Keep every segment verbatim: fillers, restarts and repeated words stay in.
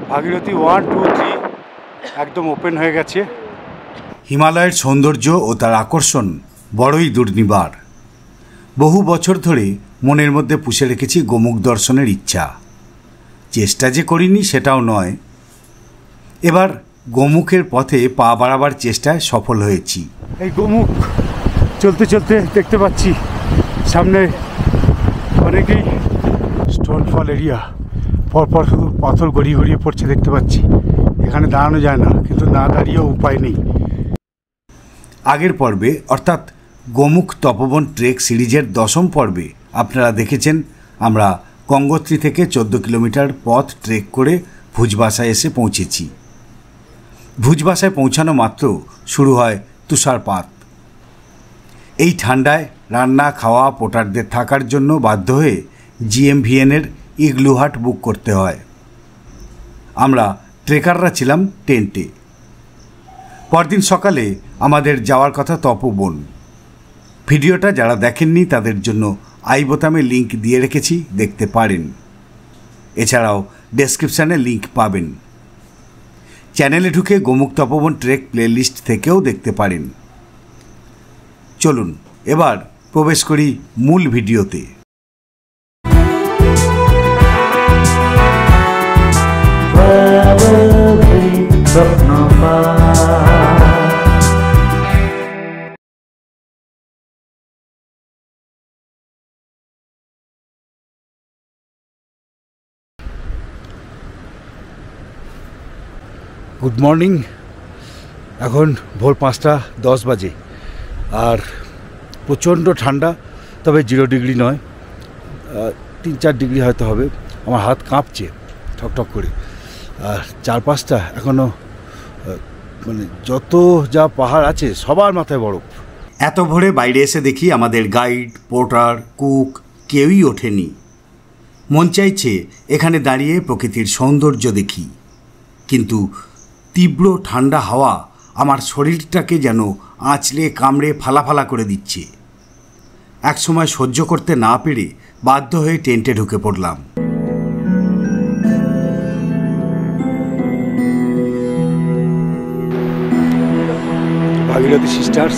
Bhagirathi one two three একদম open হয়ে গেছে। হিমালয়ের সৌন্দর্য ও তার আকর্ষণ বড়ই দুর্নিবার। বহু বছর ধরে মনের মধ্যে পুষে রেখেছি গোমুখ দর্শনের ইচ্ছা। চেষ্টা যে করিনি সেটাও নয়, এবার গোমুখের পথে পা বাড়াবার চেষ্টায় সফল হয়েছি। এই গোমুখ চলতে চলতে দেখতে পাচ্ছি সামনে অনেকেই স্টোনফল এরিয়া, পরপর শুধু পাথর গড়িয়ে গড়িয়ে পড়ছে দেখতে পাচ্ছি। এখানে দাঁড়ানো যায় না, কিন্তু না দাঁড়িয়েও উপায় নেই। আগের পর্বে অর্থাৎ গোমুখ তপবন ট্রেক সিরিজের দশম পর্বে আপনারা দেখেছেন আমরা গঙ্গোত্রী থেকে চোদ্দো কিলোমিটার পথ ট্রেক করে ভুজবাসায় এসে পৌঁছেছি। ভুজবাসায় পৌঁছানো মাত্র শুরু হয় তুষারপাত। এই ঠান্ডায় রান্না খাওয়া পোটারদের থাকার জন্য বাধ্য হয়ে জিএমভিএনের ইগলু হাট বুক করতে হয়। আমরা ট্রেকাররা ছিলাম টেন্টে। পরদিন সকালে আমাদের যাওয়ার কথা তপবন। ভিডিওটা যারা দেখেননি তাদের জন্য আই বোতামে লিঙ্ক দিয়ে রেখেছি, দেখতে পারেন। এছাড়াও ডেসক্রিপশানে লিঙ্ক পাবেন। চ্যানেলে ঢুকে গোমুখ তপবন ট্রেক প্লেলিস্ট থেকেও দেখতে পারেন। চলুন এবার প্রবেশ করি মূল ভিডিওতে। Good morning. এখন ভোর পাঁচটা দশ বাজে আর প্রচণ্ড ঠান্ডা, তবে জিরো ডিগ্রি নয়, তিন চার ডিগ্রি হয়তো হবে। আমার হাত কাঁপছে ঠকঠক করে। আর চারপাশটা এখনও মানে যত যা পাহাড় আছে সবার মাথায় বরফ। এত ভোরে বাইরে এসে দেখি আমাদের গাইড, পোর্টার, কুক কেউই ওঠেনি। মন চাইছে এখানে দাঁড়িয়ে প্রকৃতির সৌন্দর্য দেখি, কিন্তু তীব্র ঠান্ডা হাওয়া আমার শরীরটাকে যেন আঁচড়ে কামড়ে ফালাফালা করে দিচ্ছে। একসময় সহ্য করতে না পেরে বাধ্য হয়ে টেন্টে ঢুকে পড়লাম। ভাগীরথী সিস্টার্স।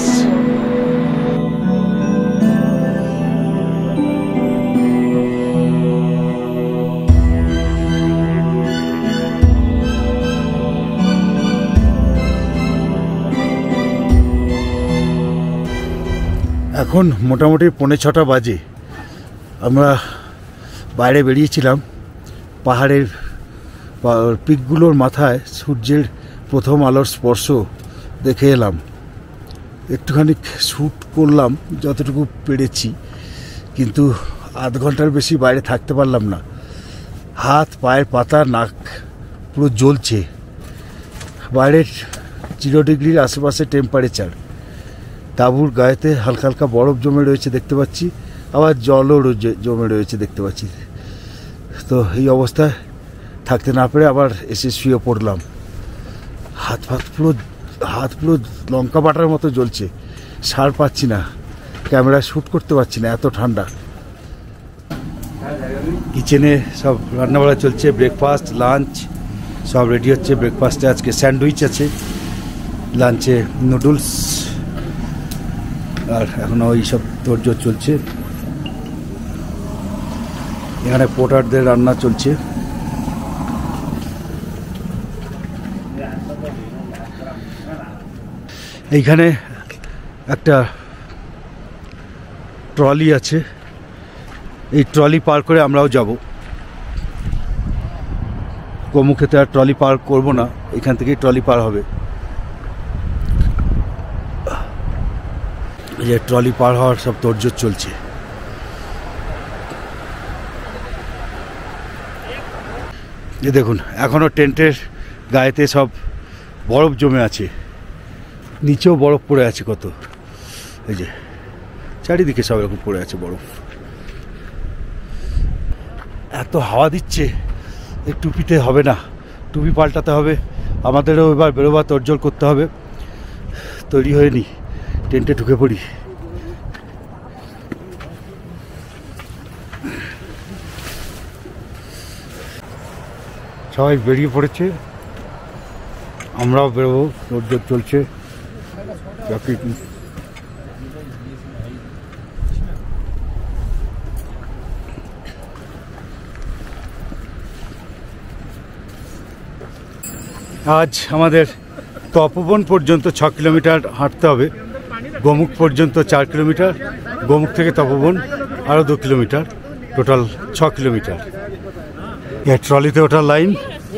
এখন মোটামুটি পৌনে ছটা বাজে। আমরা বাইরে বেরিয়েছিলাম পাহাড়ের পিকগুলোর মাথায় সূর্যের প্রথম আলোর স্পর্শ দেখে এলাম। একটুখানি শ্যুট করলাম যতটুকু পেরেছি, কিন্তু আধ ঘন্টার বেশি বাইরে থাকতে পারলাম না। হাত পায়ের পাতা নাক পুরো জ্বলছে। বাইরের জিরো ডিগ্রির আশেপাশে টেম্পারেচার। তাঁবুর গায়েতে হালকা হালকা বরফ জমে রয়েছে দেখতে পাচ্ছি, আবার জলও জমে রয়েছে দেখতে পাচ্ছি। তো এই অবস্থায় থাকতে না পেরে আবার এসে শুয়ে পড়লাম। হাত ফাত পুরো হাত পুরো লঙ্কা বাটার মতো জ্বলছে। সার পাচ্ছি না, ক্যামেরা শ্যুট করতে পারছি না, এত ঠান্ডা। কিচেনে সব রান্নাবাড়া চলছে, ব্রেকফাস্ট লাঞ্চ সব রেডি হচ্ছে। ব্রেকফাস্টে আজকে স্যান্ডউইচ আছে, লাঞ্চে নুডলস, আর এখনও ওই সব তোড়জোড় চলছে। এখানে পোর্টারদের রান্না চলছে। এইখানে একটা ট্রলি আছে, এই ট্রলি পার করে আমরাও যাব। গোমুখেতে আর ট্রলি পার করবো না, এখান থেকেই ট্রলি পার হবে। এই যে ট্রলি পার হওয়ার সব তোড়জোড় চলছে। এই দেখুন এখনও টেন্টের গায়েতে সব বরফ জমে আছে, নিচেও বরফ পড়ে আছে কত। এই যে চারিদিকে সব এরকম পড়ে আছে বরফ। এত হাওয়া দিচ্ছে, এই টুপিতে হবে না, টুপি পাল্টাতে হবে। আমাদেরও এবার বেরোবার তোড়জোড় করতে হবে। তৈরি হয়ে নি, টেন্টে ঢুকে পড়ি। সবাই বেরিয়ে পড়েছে, আমরাও বেরোবো, তোড়জোড় চলছে। আজ আমাদের তপোবন পর্যন্ত ছ কিলোমিটার হাঁটতে হবে, গোমুখ পর্যন্ত চার কিলোমিটার, গোমুখ থেকে তপোবন আরও দু কিলোমিটার, টোটাল ছ কিলোমিটার। এর ট্রলিতে ওঠার লাইন।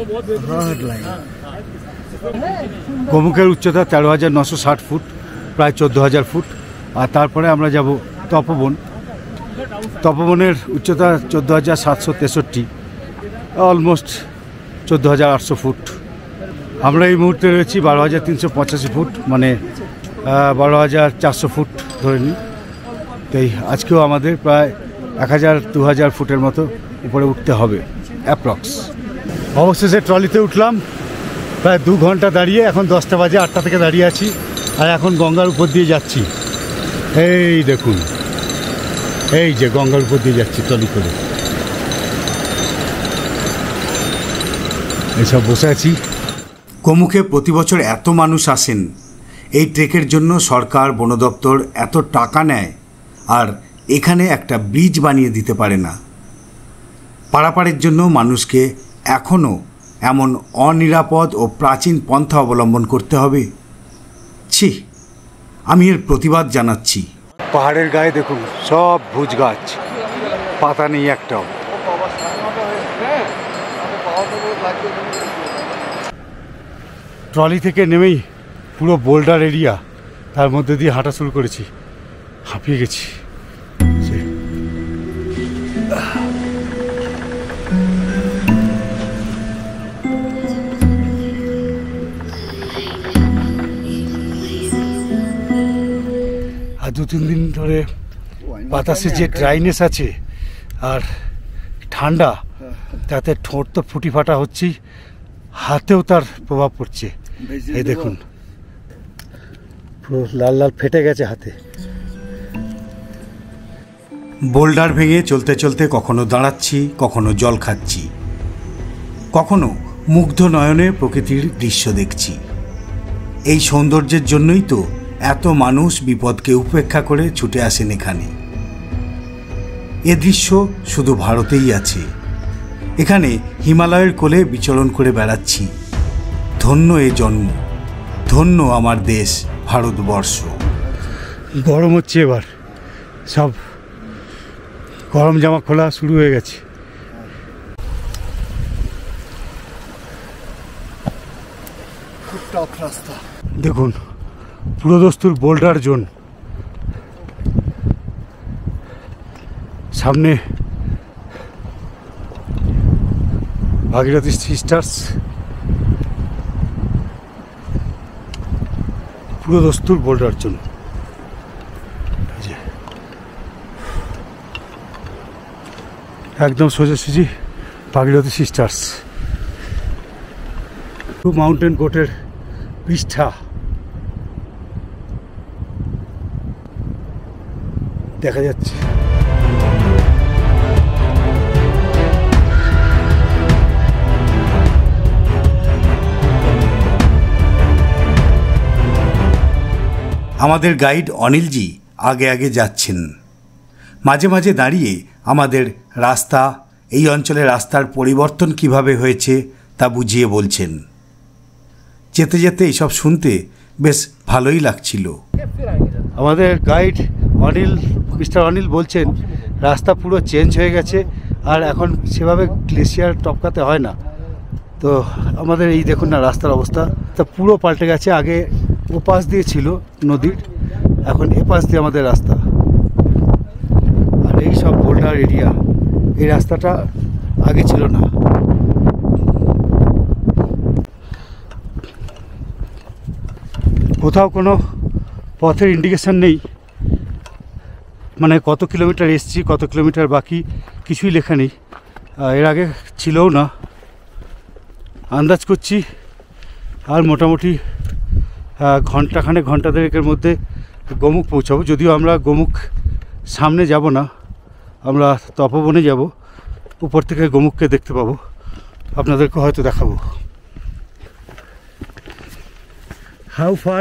গোমুখের উচ্চতা তেরো হাজার নশো ষাট ফুট, প্রায় চোদ্দো হাজার ফুট। আর তারপরে আমরা যাব তপোবন। তপোবনের উচ্চতা চোদ্দো হাজার সাতশো তেষট্টি, অলমোস্ট চোদ্দো হাজার আটশো ফুট। আমরা এই মুহূর্তে রয়েছি বারো হাজার তিনশো পঁচাশি ফুট, মানে বারো হাজার চারশো ফুট ধরে নিই। তাই আজকেও আমাদের প্রায় এক হাজার দু হাজার ফুটের মতো উপরে উঠতে হবে অ্যাপ্রক্স। অবশেষে ট্রলিতে উঠলাম, প্রায় দু ঘন্টা দাঁড়িয়ে, এখন দশটা বাজে, আটটা থেকে দাঁড়িয়ে আছি। আর এখন গঙ্গার উপর দিয়ে যাচ্ছি। এই দেখুন, এই যে গঙ্গার উপর দিয়ে যাচ্ছি ট্রলি করে। এইসব বসে আছি। গোমুখে প্রতি বছর এত মানুষ আসেন, এই ট্রেকের জন্য সরকার, বন দপ্তর এত টাকা নেয়, আর এখানে একটা ব্রিজ বানিয়ে দিতে পারে না। পারাপারের জন্য মানুষকে এখনও এমন অনিরাপদ ও প্রাচীন পন্থা অবলম্বন করতে হবে। ছি, আমি এর প্রতিবাদ জানাচ্ছি। পাহাড়ের গায়ে দেখুন সব ভুজ গাছ, পাতা নেই একটাও। ট্রলি থেকে নেমেই পুরো বোল্ডার এরিয়া, তার মধ্যে দিয়ে হাঁটা শুরু করেছি, হাঁপিয়ে গেছি। আর দু তিন দিন ধরে বাতাসে যে ড্রাইনেস আছে আর ঠান্ডা, তাতে ঠোঁট তো ফুটি ফাটা হচ্ছেই, হাতেও তার প্রভাব পড়ছে। এই দেখুন পুরো লাল লাল ফেটে গেছে হাতে। বোল্ডার ভেঙে চলতে চলতে কখনো দাঁড়াচ্ছি, কখনো জল খাচ্ছি, কখনো মুগ্ধ নয়নে প্রকৃতির দৃশ্য দেখছি। এই সৌন্দর্যের জন্যই তো এত মানুষ বিপদকে উপেক্ষা করে ছুটে আসেন এখানে। এ দৃশ্য শুধু ভারতেই আছে। এখানে হিমালয়ের কোলে বিচরণ করে বেড়াচ্ছি। ধন্য এ জন্ম, ধন্য আমার দেশ ভারতবর্ষ। গরম হচ্ছে, এবার সব গরম জামা খোলা শুরু হয়ে গেছে। দেখুন পুরোদস্তুর বোল্ডার জোন, সামনে ভাগীরথী সিস্টার্স, পুরোদস্তুর বোল্ডার জোন। একদম সোজাসুজি ভাগীরথী সিস্টার্স। মাউন্টেন গোটের পৃষ্ঠা দেখা যাচ্ছে। আমাদের গাইড অনিলজি আগে আগে যাচ্ছেন, মাঝে মাঝে দাঁড়িয়ে আমাদের রাস্তা, এই অঞ্চলের রাস্তার পরিবর্তন কিভাবে হয়েছে তা বুঝিয়ে বলছেন। যেতে যেতে এইসব শুনতে বেশ ভালোই লাগছিল। আমাদের গাইড অনিল, মিস্টার অনিল বলছেন রাস্তা পুরো চেঞ্জ হয়ে গেছে, আর এখন সেভাবে গ্লেশিয়ার টপকাতে হয় না। তো আমাদের এই দেখুন না রাস্তার অবস্থা, তা পুরো পাল্টে গেছে। আগে ও পাশ দিয়ে ছিল নদীর, এখন এ পাশ দিয়ে আমাদের রাস্তা। আর এই সব বোল্ডার এরিয়া, এই রাস্তাটা আগে ছিল না। কোথাও কোনো পথের ইন্ডিকেশন নেই, মানে কত কিলোমিটার এসছি, কত কিলোমিটার বাকি, কিছুই লেখা নেই। এর আগে ছিলও না। আন্দাজ করছি আর মোটামুটি ঘন্টাখানে ঘন্টা দেড়েকের মধ্যে গোমুখ পৌঁছাবো। যদিও আমরা গোমুখ সামনে যাব না, আমরা তপোবনে যাব, উপর থেকে গোমুখকে দেখতে পাবো। আপনাদেরকে হয়তো দেখাবো। How far?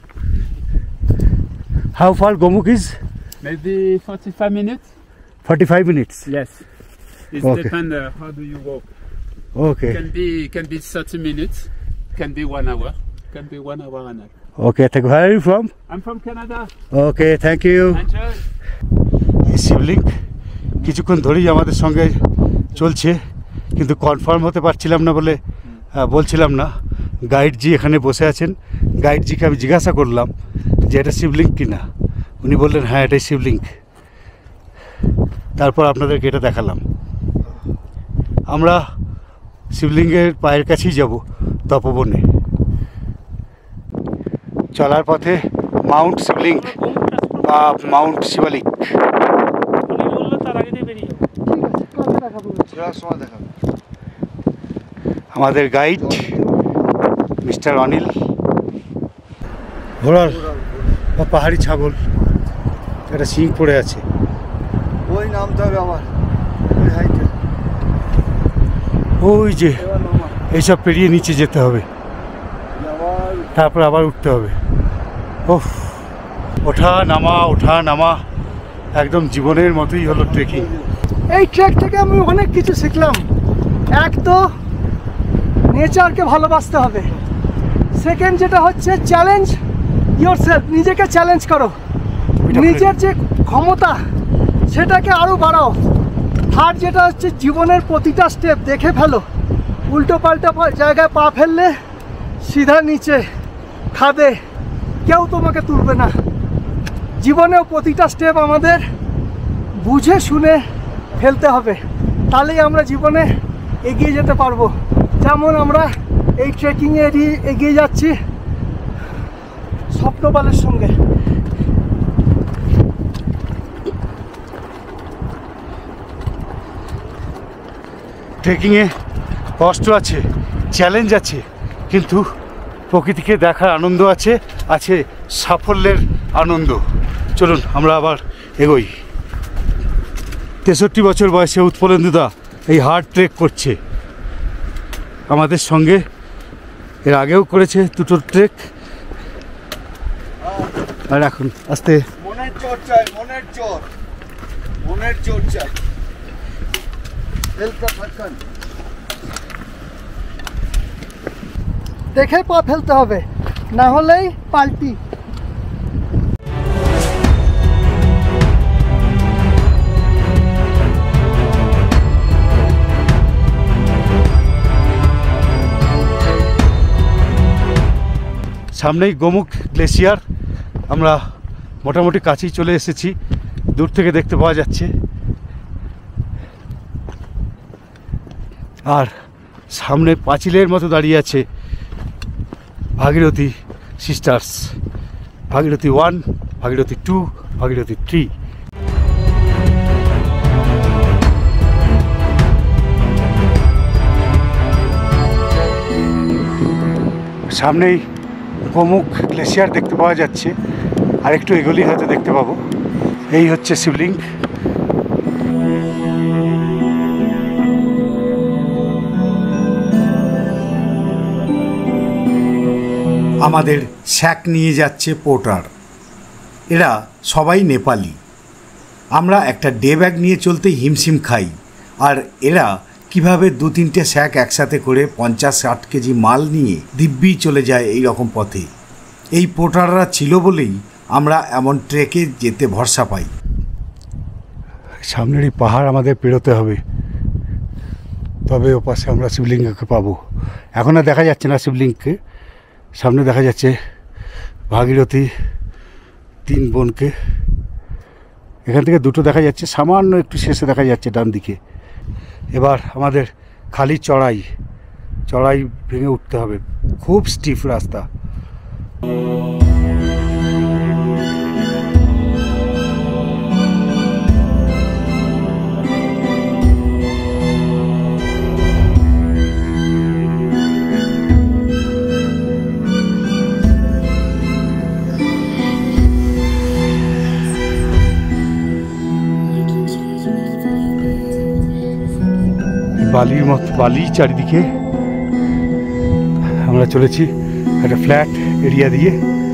How far Gomukh is? Maybe forty-five minutes. forty-five minutes. Yes. It Okay. depends uh, how do you walk. Okay. Can be can be thirty minutes. Can be one hour. Can be one hour and a half. Okay. Thank you. Where are you from? I'm from Canada. Okay. Thank you. Enjoy. এই শিবলিঙ্গ কিছুক্ষণ ধরেই আমাদের সঙ্গে চলছে, কিন্তু confirm হতে পারছিলাম না বলে আহ, বলছিলাম না। গাইডজি এখানে বসে আছেন, গাইডজিকে আমি জিজ্ঞাসা করলাম যে এটা শিবলিঙ্গ কিনা। উনি বললেন হ্যাঁ এটাই শিবলিঙ্গ। তারপর আপনাদেরকে এটা দেখালাম। আমরা শিবলিঙ্গের পায়ের কাছেই যাব, তপবনে। চলার পথে মাউন্ট শিবলিঙ্গ বা মাউন্ট শিবালিক। আমাদের গাইড মিস্টার অনিল। ঘোড়ার বা পাহাড়ি ছাগল, একটা শিং পড়ে আছে। ওই নামতে হবে আমার, ওই হাইটে, ওই যে এইসব পেরিয়ে নিচে যেতে হবে, তারপর আবার উঠতে হবে। ওহ, ওঠা নামা ওঠা নামা একদম জীবনের মতোই হলো ট্রেকিং। এই ট্রেক থেকে আমি অনেক কিছু শিখলাম। এক তো নেচারকে ভালোবাসতে হবে, সেকেন্ড যেটা হচ্ছে চ্যালেঞ্জ ইয়োরসেলফ, নিজেকে চ্যালেঞ্জ করো, নিজের যে ক্ষমতা সেটাকে আরও বাড়াও। থার্ড যেটা হচ্ছে জীবনের প্রতিটা স্টেপ দেখে ফেলো, উল্টো পাল্টা জায়গায় পা ফেললে সিধা নিচে খাদে, কেউ তোমাকে তুলবে না। জীবনেও প্রতিটা স্টেপ আমাদের বুঝে শুনে ফেলতে হবে, তাহলেই আমরা জীবনে এগিয়ে যেতে পারবো। যেমন আমরা এই ট্রেকিংয়ে এগিয়ে যাচ্ছি স্বপ্নবালের সঙ্গে। ট্রেকিংয়ে কষ্ট আছে, চ্যালেঞ্জ আছে, কিন্তু প্রকৃতিকে দেখার আনন্দ আছে, আছে সাফল্যের আনন্দ। চলুন আমরা আবার এগোই। তেষট্টি বছর বয়সে উৎপলেন্দুদা এই হার্ড ট্রেক করছে আমাদের সঙ্গে। এর আগেও করেছে দুটো ট্রেক, আর এখন আস্তে মনের জোর চাই, মনের জোর, মনের জোর চাই। দেখে পা ফেলতে হবে, না হলেই পাল্টি। সামনেই গোমুখ গ্লেসিয়ার। আমরা মোটামুটি কাছেই চলে এসেছি, দূর থেকে দেখতে পাওয়া যাচ্ছে। আর সামনে পাঁচিলের মতো দাঁড়িয়ে আছে Bhagirathi sisters, Bhagirathi one, Bhagirathi two, Bhagirathi three. সামনেই গোমুখ গ্লেসিয়ার দেখতে পাওয়া যাচ্ছে, আর একটু এগোলেই হয়তো দেখতে পাবো। এই হচ্ছে শিবলিঙ্গ। আমাদের শ্যাক নিয়ে যাচ্ছে পোর্টার। এরা সবাই নেপালি। আমরা একটা ডে ব্যাগ নিয়ে চলতেই হিমশিম খাই, আর এরা কিভাবে দু তিনটে শ্যাক একসাথে করে পঞ্চাশ ষাট কেজি মাল নিয়ে দিব্যি চলে যায় এই রকম পথে। এই পোর্টাররা ছিল বলেই আমরা এমন ট্রেকে যেতে ভরসা পাই। সামনের এই পাহাড় আমাদের পেরোতে হবে, তবে ও পাশে আমরা শিবলিঙ্গকে পাবো। এখন আর দেখা যাচ্ছে না শিবলিঙ্গকে, সামনে দেখা যাচ্ছে ভাগীরথী তিন বোনকে। এখান থেকে দুটো দেখা যাচ্ছে, সামান্য একটু শেষে দেখা যাচ্ছে ডান দিকে। এবার আমাদের খালি চড়াই, চড়াই ভেঙে উঠতে হবে, খুব স্টিফ রাস্তা। বালির মতো বালি চারিদিকে। আমরা চলেছি একটা ফ্ল্যাট এরিয়া দিয়ে।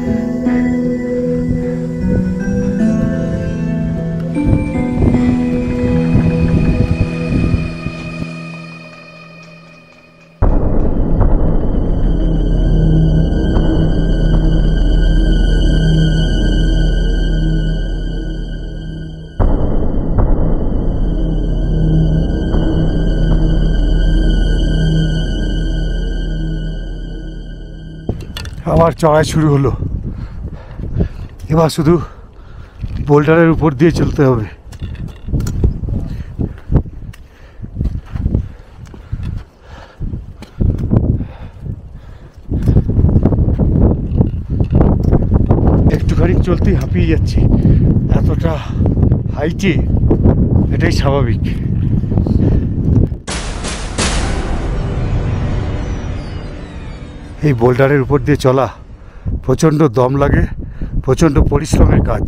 আবার চড়াই শুরু হলো। এবার শুধু বোল্ডারের উপর দিয়ে চলতে হবে। একটুখানি চলতেই হাঁপিয়ে যাচ্ছি, এতটা হাইটে, এটাই স্বাভাবিক। এই বোল্ডারের উপর দিয়ে চলা প্রচণ্ড দম লাগে, প্রচণ্ড পরিশ্রমের কাজ।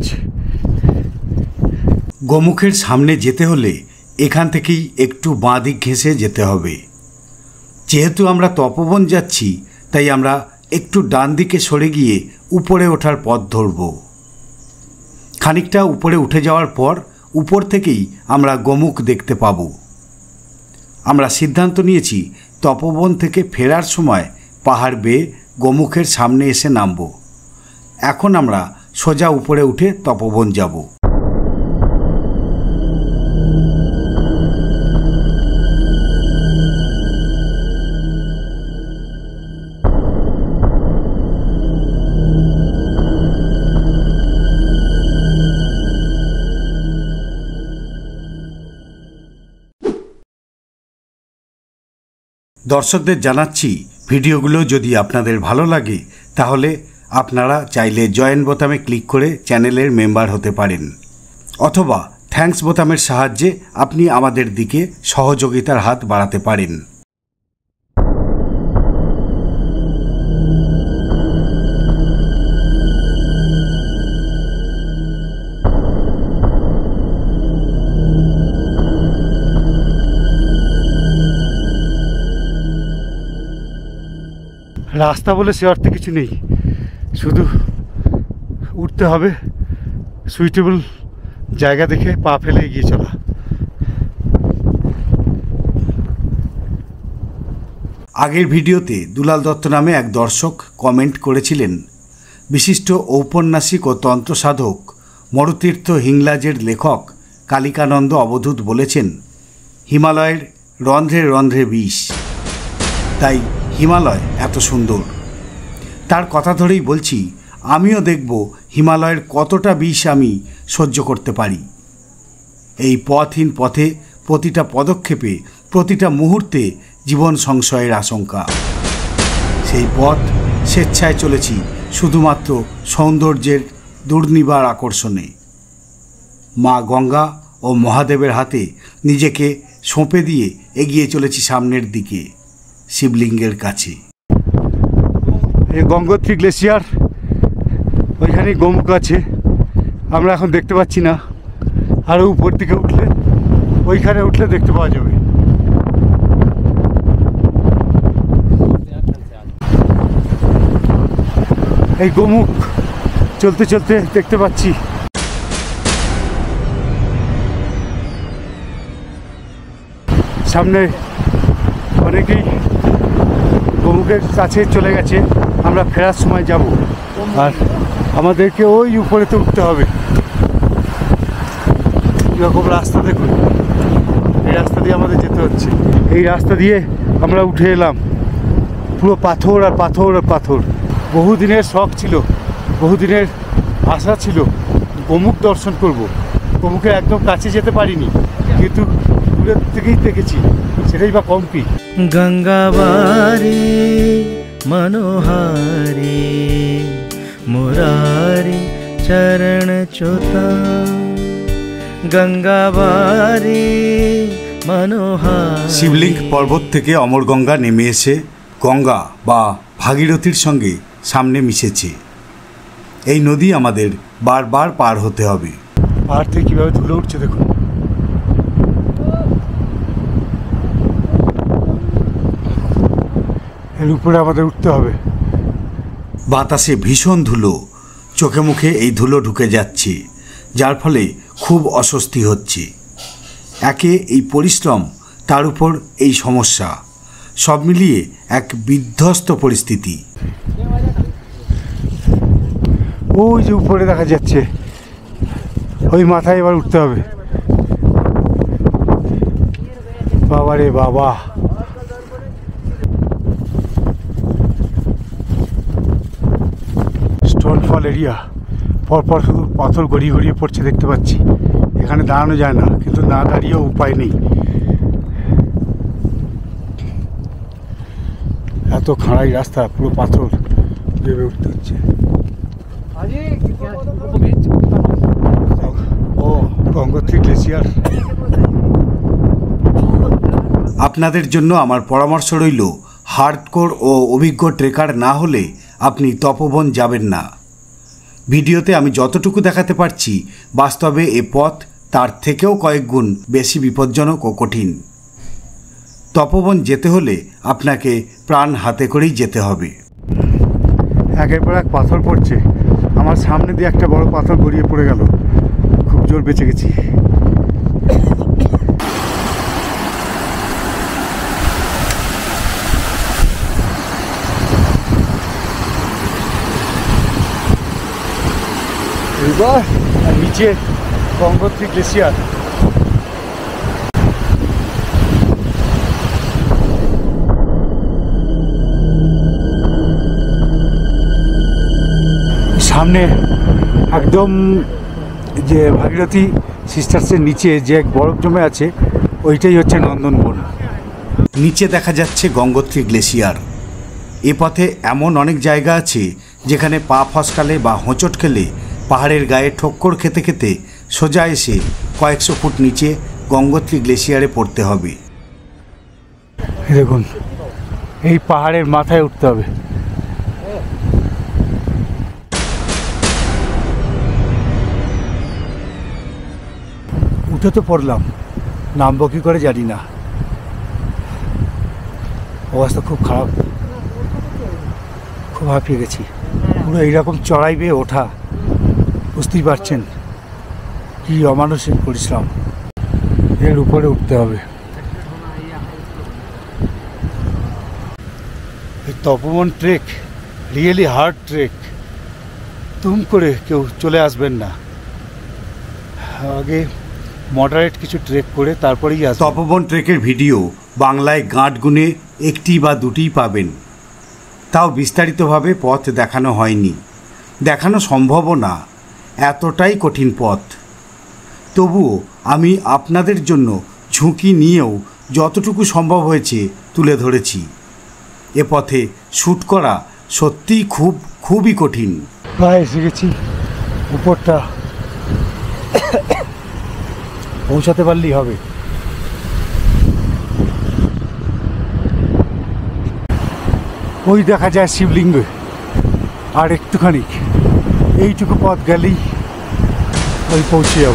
গোমুখের সামনে যেতে হলে এখান থেকেই একটু বাঁ দিক ঘেঁষে যেতে হবে। যেহেতু আমরা তপবন যাচ্ছি, তাই আমরা একটু ডান দিকে সরে গিয়ে উপরে ওঠার পথ ধরব। খানিকটা উপরে উঠে যাওয়ার পর উপর থেকেই আমরা গোমুখ দেখতে পাব। আমরা সিদ্ধান্ত নিয়েছি তপবন থেকে ফেরার সময় পাহাড় বেয়ে গোমুখের সামনে এসে নামব। এখন আমরা সোজা উপরে উঠে তপবন যাব। দর্শকদের জানাচ্ছি, ভিডিওগুলো যদি আপনাদের ভালো লাগে তাহলে আপনারা চাইলে জয়েন বোতামে ক্লিক করে চ্যানেলের মেম্বার হতে পারেন, অথবা থ্যাঙ্কস বোতামের সাহায্যে আপনি আমাদের দিকে সহযোগিতার হাত বাড়াতে পারেন। রাস্তা বলে সে অর্থে কিছু নেই, শুধু উঠতে হবে, সুইটেবল জায়গা দেখে পা ফেলে এগিয়ে চলা। আগের ভিডিওতে দুলাল দত্ত নামে এক দর্শক কমেন্ট করেছিলেন, বিশিষ্ট ঔপন্যাসিক ও তন্ত্রসাধক মরুতীর্থ হিংলাজের লেখক কালিকানন্দ অবধূত বলেছেন, হিমালয়ের রন্ধ্রে রন্ধ্রে বিষ, তাই হিমালয় এত সুন্দর। তার কথা ধরেই বলছি, আমিও দেখব হিমালয়ের কতটা বিষ আমি সহ্য করতে পারি। এই পথহীন পথে প্রতিটা পদক্ষেপে, প্রতিটা মুহূর্তে জীবন সংশয়ের আশঙ্কা। সেই পথ স্বেচ্ছায় চলেছি শুধুমাত্র সৌন্দর্যের দুর্নিবার আকর্ষণে। মা গঙ্গা ও মহাদেবের হাতে নিজেকে সঁপে দিয়ে এগিয়ে চলেছি সামনের দিকে, শিবলিঙ্গের কাছে। এই গঙ্গোত্রী গ্লেসিয়ার, ওইখানে গোমুখ আছে, আমরা এখন দেখতে পাচ্ছি না। আরও উপর দিকে উঠলে, ওইখানে উঠলে দেখতে পাওয়া যাবে। এই গোমুখ চলতে চলতে দেখতে পাচ্ছি। সামনে অনেকেই গোমুখের কাছে চলে গেছে, আমরা ফেরার সময় যাব, আর আমাদেরকে ওই উপরেতে উঠতে হবে। এরকম রাস্তা দেখুন, এই রাস্তা দিয়ে আমাদের যেতে হচ্ছে। এই রাস্তা দিয়ে আমরা উঠে এলাম, পুরো পাথর আর পাথর আর পাথর। বহুদিনের শখ ছিল, বহুদিনের আশা ছিল গোমুখ দর্শন করব। গোমুখের একদম কাছে যেতে পারিনি, কিন্তু দূরের থেকেই দেখেছি, সেটাই বা কম কি। গঙ্গাবারি মনোহারি মুরারি চরণ চোতা, গঙ্গাবারি মনোহারি। শিবলিঙ্গ পর্বত থেকে অমরগঙ্গা নেমে এসে গঙ্গা বা ভাগীরথীর সঙ্গে সামনে মিশেছে। এই নদী আমাদের বারবার পার হতে হবে। পাহাড় থেকে কীভাবে ধুলে উঠছে দেখুন। এর উপরে আমাদের উঠতে হবে। বাতাসে ভীষণ ধুলো, চোখে মুখে এই ধুলো ঢুকে যাচ্ছে, যার ফলে খুব অস্বস্তি হচ্ছে। একে এই পরিশ্রম, তার উপর এই সমস্যা, সব মিলিয়ে এক বিধ্বস্ত পরিস্থিতি। ওই যে উপরে দেখা যাচ্ছে, ওই মাথায় এবার উঠতে হবে। বাবা রে বাবা, স্টোনফল এরিয়া, পরপর শুধু পাথর গড়িয়ে গড়িয়ে পড়ছে দেখতে পাচ্ছি। এখানে দাঁড়ানো যায় না, কিন্তু না দাঁড়িয়েও উপায় নেই, এত খাড়াই রাস্তা, পুরো পাথর ভেবে উঠতে হচ্ছে। ও গঙ্গোত্রী গ্লেসিয়ার। আপনাদের জন্য আমার পরামর্শ রইল, হার্ডকোর ও অভিজ্ঞ ট্রেকার না হলে আপনি তপোবন যাবেন না। ভিডিওতে আমি যতটুকু দেখাতে পারছি, বাস্তবে এ পথ তার থেকেও কয়েক গুণ বেশি বিপজ্জনক ও কঠিন। তপোবন যেতে হলে আপনাকে প্রাণ হাতে করেই যেতে হবে। একের পর এক পাথর পড়ছে, আমার সামনে দিয়ে একটা বড় পাথর গড়িয়ে পড়ে গেল, খুব জোর বেঁচে গেছি। এবার আর নিচে গঙ্গোত্রী গ্লেসিয়ার। সামনে একদম যে ভাগীরথী সিস্টার্সের নিচে যে এক বরফ জমে আছে, ওইটাই হচ্ছে নন্দনবন। নিচে দেখা যাচ্ছে গঙ্গোত্রী গ্লেসিয়ার। এ পথে এমন অনেক জায়গা আছে যেখানে পা ফসকালে বা হোঁচট খেলে পাহাড়ের গায়ে ঠক্কর খেতে খেতে সোজা এসে কয়েকশো ফুট নিচে গঙ্গোত্রী গ্লেসিয়ারে পড়তে হবে। দেখুন, এই পাহাড়ের মাথায় উঠতে হবে। উঠে তো পড়লাম, নামবো কী করে জানি না, অবস্থা খুব খারাপ, খুব হাঁপিয়ে গেছি। পুরো এইরকম চড়াই বেয়ে ওঠা, বুঝতেই পারছেন কি অমানসিক পরিশ্রম। এর উপরে উঠতে হবে। এই Tapovan trek really hard trek, তুম করে কেউ চলে আসবেন না, আগে মডারেট কিছু ট্রেক করে তারপরেই আসবেন। তপোবন ট্রেকের ভিডিও বাংলায় গাঁট গুনে একটি বা দুটিই পাবেন, তাও বিস্তারিতভাবে পথ দেখানো হয়নি, দেখানো সম্ভবও না, এতটাই কঠিন পথ। তবুও আমি আপনাদের জন্য ঝুঁকি নিয়েও যতটুকু সম্ভব হয়েছে তুলে ধরেছি। এ পথে শ্যুট করা সত্যিই খুব খুবই কঠিন। প্রায় এসে গেছি, উপরটা পৌঁছাতে পারলেই হবে। ওই দেখা যায় শিবলিঙ্গ, আর একটুখানি এইটুকু পথ গেলেই ওই পৌঁছে যাব।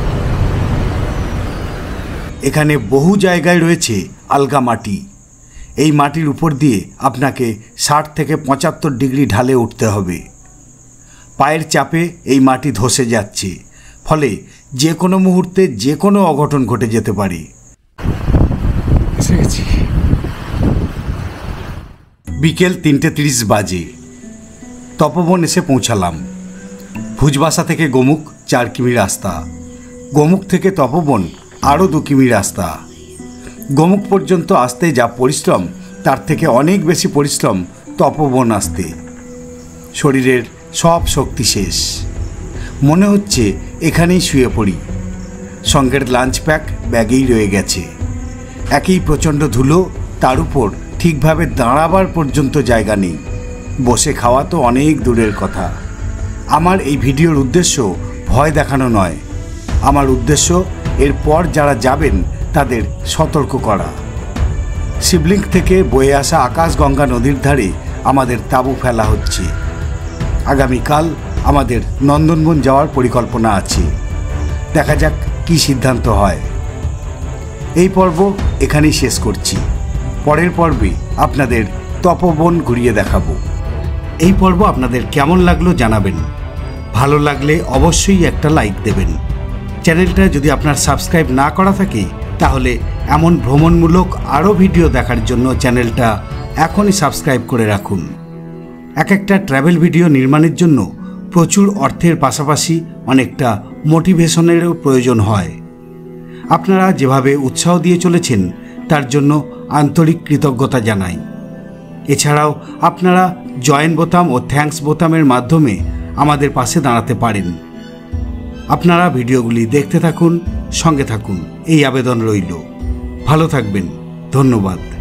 এখানে বহু জায়গায় রয়েছে আলগা মাটি। এই মাটির উপর দিয়ে আপনাকে ষাট থেকে পঁচাত্তর ডিগ্রি ঢালে উঠতে হবে। পায়ের চাপে এই মাটি ধসে যাচ্ছে, ফলে যে কোনো মুহূর্তে যে কোনো অঘটন ঘটে যেতে পারে। এসে গেছি। বিকেল তিনটে তিরিশ বাজে তপোবন এসে পৌঁছালাম। ভুজবাসা থেকে গোমুখ চার কিমি রাস্তা, গোমুখ থেকে তপোবন আরও দু কিমি রাস্তা। গোমুখ পর্যন্ত আসতে যা পরিশ্রম, তার থেকে অনেক বেশি পরিশ্রম তপোবন আসতে। শরীরের সব শক্তি শেষ, মনে হচ্ছে এখানেই শুয়ে পড়ি। সঙ্গের লাঞ্চ প্যাক ব্যাগেই রয়ে গেছে। একই প্রচণ্ড ধুলো, তার উপর ঠিকভাবে দাঁড়াবার পর্যন্ত জায়গা নেই, বসে খাওয়া তো অনেক দূরের কথা। আমার এই ভিডিওর উদ্দেশ্য ভয় দেখানো নয়, আমার উদ্দেশ্য এরপর যারা যাবেন তাদের সতর্ক করা। শিবলিঙ্গ থেকে বয়ে আসা আকাশগঙ্গা নদীর ধারে আমাদের তাঁবু ফেলা হচ্ছে। আগামীকাল আমাদের নন্দনবন যাওয়ার পরিকল্পনা আছে, দেখা যাক কী সিদ্ধান্ত হয়। এই পর্ব এখানেই শেষ করছি। পরের পর্বে আপনাদের তপবন ঘুরিয়ে দেখাবো। এই পর্ব আপনাদের কেমন লাগলো জানাবেন। ভালো লাগলে অবশ্যই একটা লাইক দেবেন। চ্যানেলটা যদি আপনার সাবস্ক্রাইব না করা থাকে তাহলে এমন ভ্রমণমূলক আরও ভিডিও দেখার জন্য চ্যানেলটা এখনই সাবস্ক্রাইব করে রাখুন। এক একটা ট্র্যাভেল ভিডিও নির্মাণের জন্য প্রচুর অর্থের পাশাপাশি অনেকটা মোটিভেশনেরও প্রয়োজন হয়। আপনারা যেভাবে উৎসাহ দিয়ে চলেছেন তার জন্য আন্তরিক কৃতজ্ঞতা জানাই। এছাড়াও আপনারা জয়েন বোতাম ও থ্যাঙ্কস বোতামের মাধ্যমে আমাদের পাশে দাঁড়াতে পারেন। আপনারা ভিডিওগুলি দেখতে থাকুন, সঙ্গে থাকুন, এই আবেদন রইল। ভালো থাকবেন, ধন্যবাদ।